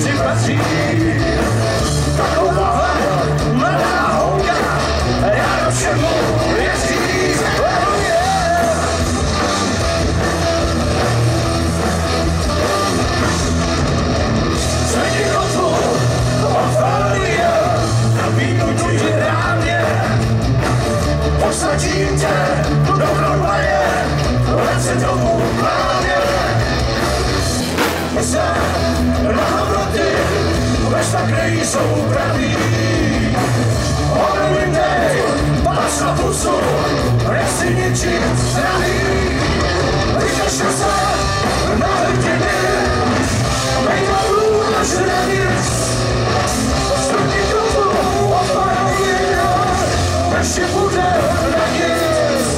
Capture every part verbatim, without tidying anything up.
si patří. Taková mladá holka, já do všemu věří. Oh yeah. Zvedni kotvu, odpálí, nabídnu ti rámě. Posadím tě do tramvaje, vrať se domů právě. Se na hroty, vešta krají jsou praví. Odmím dej, pás na pusu, nechci ničit zdraví. Vykašli se na hrdiny, nejmalu na žranic. Strpí tomu odpálí, ještě bude na nic.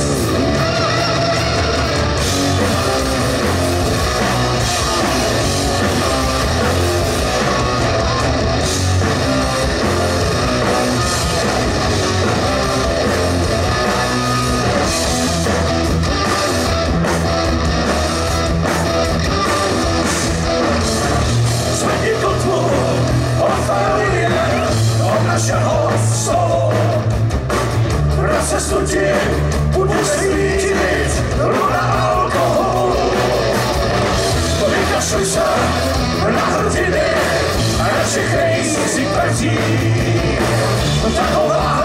Zvedni kotvu, odpálí je od našeho slovo. Na cestu ti bude svítit voda a alkohol. Vykašli se na hrdiny a našich rejsích si platí. Taková